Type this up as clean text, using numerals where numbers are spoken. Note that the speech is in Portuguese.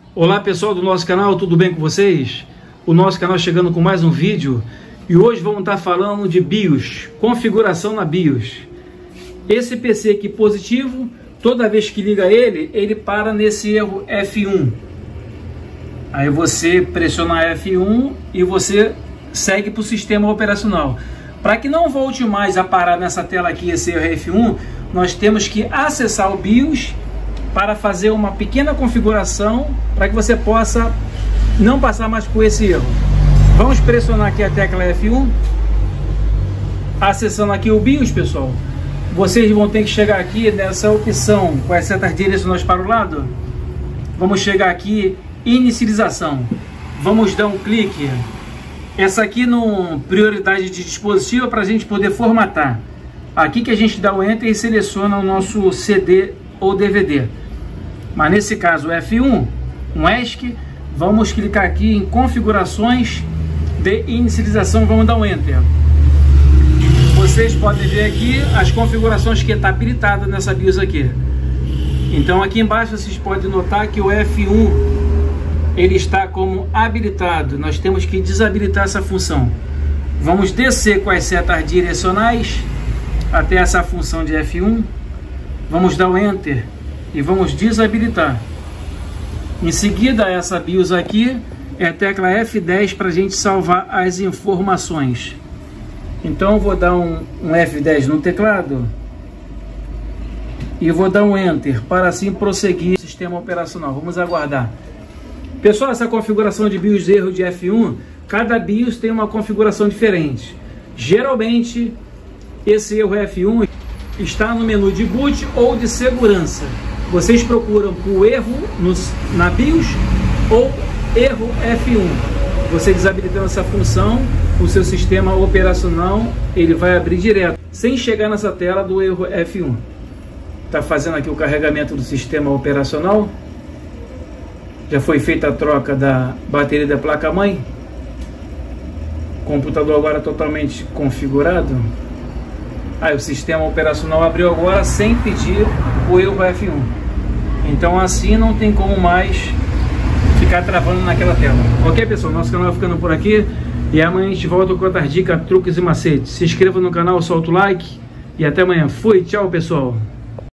Olá pessoal do nosso canal, tudo bem com vocês? O nosso canal chegando com mais um vídeo e hoje vamos estar falando de BIOS, configuração na BIOS. Esse PC aqui positivo, toda vez que liga ele para nesse erro F1. Aí você pressiona F1 e você segue para o sistema operacional. Para que não volte mais a parar nessa tela aqui esse erro F1, nós temos que acessar o BIOS para fazer uma pequena configuração para que você possa não passar mais por esse erro. Vamos pressionar aqui a tecla F1, acessando aqui o BIOS, pessoal. Vocês vão ter que chegar aqui nessa opção com as setas direcionais para o lado. Vamos chegar aqui, inicialização. Vamos dar um clique. Essa aqui no prioridade de dispositivo para a gente poder formatar. Aqui que a gente dá o Enter e seleciona o nosso CD ou DVD. Mas nesse caso F1, um ESC, vamos clicar aqui em configurações de inicialização, vamos dar um Enter. Vocês podem ver aqui as configurações que está habilitada nessa BIOS aqui. Então aqui embaixo vocês podem notar que o F1 ele está como habilitado. Nós temos que desabilitar essa função. Vamos descer com as setas direcionais até essa função de F1. Vamos dar o Enter e vamos desabilitar. Em seguida, essa BIOS aqui é a tecla F10 para a gente salvar as informações. Então eu vou dar um F10 no teclado e vou dar um Enter para assim prosseguir o sistema operacional. Vamos aguardar. Pessoal, essa configuração de BIOS erro de F1, cada BIOS tem uma configuração diferente. Geralmente, esse erro F1 está no menu de boot ou de segurança. Vocês procuram por erro na BIOS ou erro F1. Você desabilitando essa função, o seu sistema operacional ele vai abrir direto, sem chegar nessa tela do erro F1. Está fazendo aqui o carregamento do sistema operacional. Já foi feita a troca da bateria da placa-mãe. O computador agora totalmente configurado. Aí o sistema operacional abriu agora sem pedir o erro F1. Então assim não tem como mais ficar travando naquela tela. Ok, pessoal? Nosso canal vai ficando por aqui. E amanhã a gente volta com outras dicas, truques e macetes. Se inscreva no canal, solta o like. E até amanhã. Fui, tchau, pessoal.